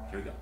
Here we go.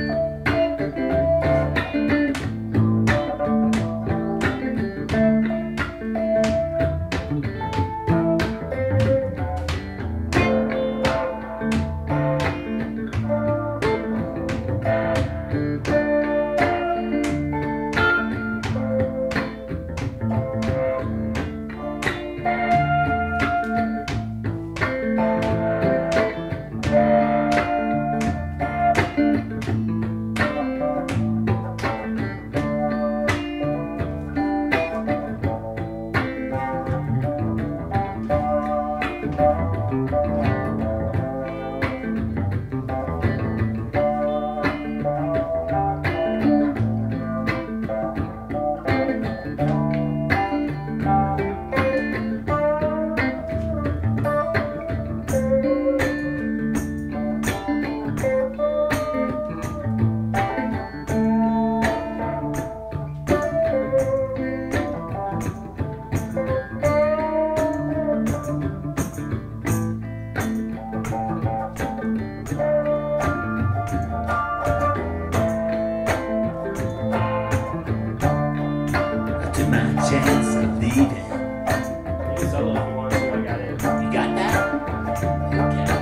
Chance of leaving. Solo if you want to, I got it. You got that?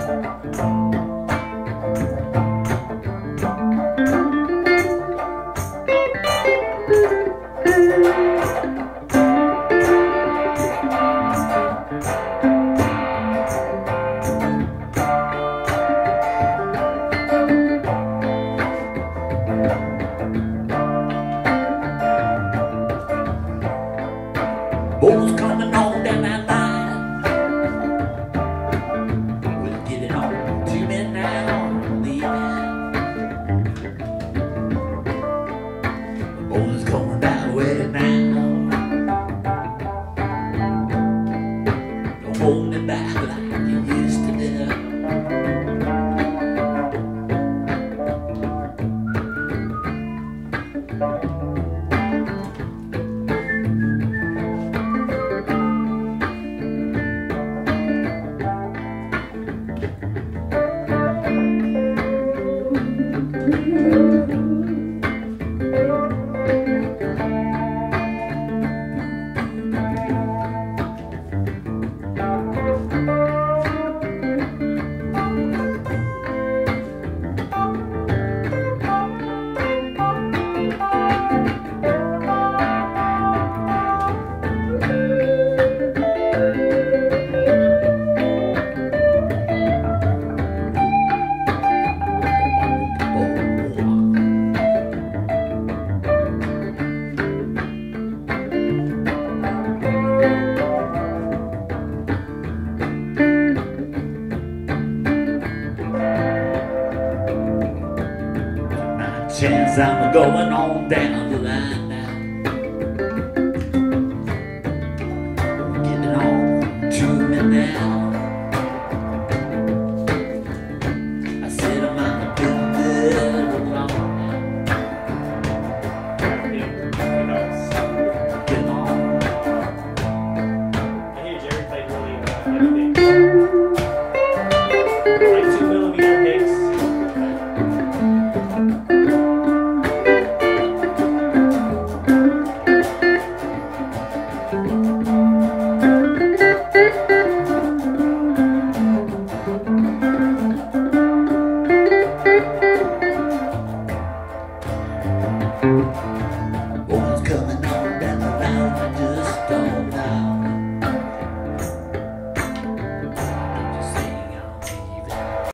Boys coming on down that line. We'll get it on to me now. I'm leaving. Boys coming that way now. Don't hold me back like you used to do. Chance I'm going on down the line now. Getting on to me now. I said I'm on the good along now. Getting on. I hear Jerry played really heavy picks. Like 2mm picks. Boys coming on down the line, I just don't